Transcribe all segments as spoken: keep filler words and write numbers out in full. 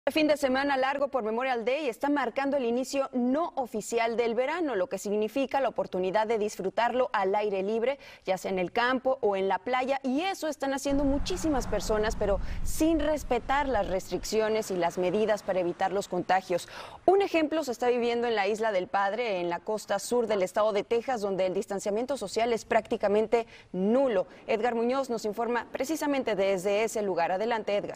El fin de semana largo por Memorial Day está marcando el inicio no oficial del verano, lo que significa la oportunidad de disfrutarlo al aire libre, ya sea en el campo o en la playa, y eso están haciendo muchísimas personas, pero sin respetar las restricciones y las medidas para evitar los contagios. Un ejemplo se está viviendo en la Isla del Padre, en la costa sur del estado de Texas, donde el distanciamiento social es prácticamente nulo. Edgar Muñoz nos informa precisamente desde ese lugar. Adelante, Edgar.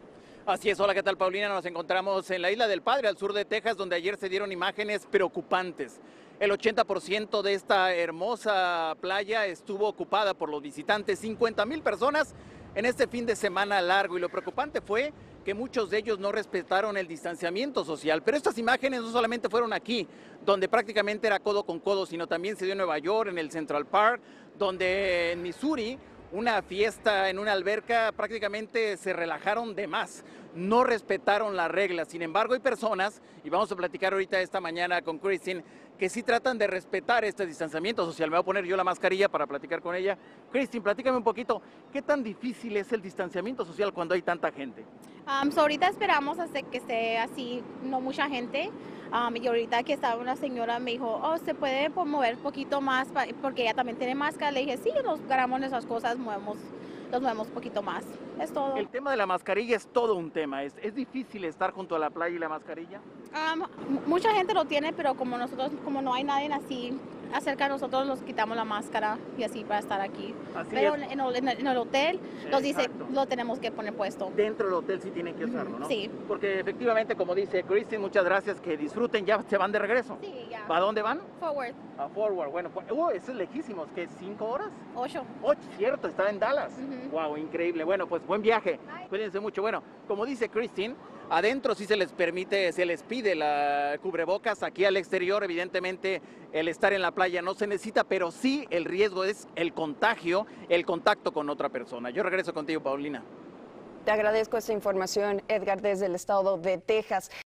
Así es, hola, ¿qué tal, Paulina? Nos encontramos en la Isla del Padre, al sur de Texas, donde ayer se dieron imágenes preocupantes. El ochenta por ciento de esta hermosa playa estuvo ocupada por los visitantes, cincuenta mil personas en este fin de semana largo, y lo preocupante fue que muchos de ellos no respetaron el distanciamiento social. Pero estas imágenes no solamente fueron aquí, donde prácticamente era codo con codo, sino también se dio en Nueva York, en el Central Park, donde en Missouri, una fiesta en una alberca, prácticamente se relajaron de más, no respetaron las reglas. Sin embargo, hay personas, y vamos a platicar ahorita esta mañana con Christine, que sí tratan de respetar este distanciamiento social. Me voy a poner yo la mascarilla para platicar con ella. Christine, platícame un poquito, ¿qué tan difícil es el distanciamiento social cuando hay tanta gente? Um, so ahorita esperamos hasta que esté así, no mucha gente. Um, y ahorita que estaba una señora me dijo, oh, ¿se puede mover un poquito más? Porque ella también tiene máscara. Le dije, sí, nos agarramos esas cosas, movemos, los movemos un poquito más. Es todo. El tema de la mascarilla es todo un tema. ¿Es, es difícil estar junto a la playa y la mascarilla? Um, mucha gente lo tiene, pero como nosotros, como no hay nadie así acerca de nosotros, nos quitamos la máscara y así para estar aquí. Así pero es. En, el, en, el, en el hotel nos dice, Exacto. lo tenemos que poner puesto. Dentro del hotel sí tienen que usarlo, ¿no? Sí. Porque efectivamente, como dice Christine, muchas gracias, que disfruten, ya se van de regreso. Sí, ya. ¿A dónde van? Forward. A Forward. Bueno, pues, uh, eso es lejísimos, ¿qué? ¿Cinco horas? Ocho. Ocho, cierto, está en Dallas. Uh-huh. Wow, increíble. Bueno, pues buen viaje. Bye. Cuídense mucho. Bueno, como dice Christine, adentro sí se les permite, se les pide la cubrebocas. Aquí al exterior, evidentemente, el estar en la playa no se necesita, pero sí el riesgo es el contagio, el contacto con otra persona. Yo regreso contigo, Paulina. Te agradezco esta información, Edgar, desde el estado de Texas.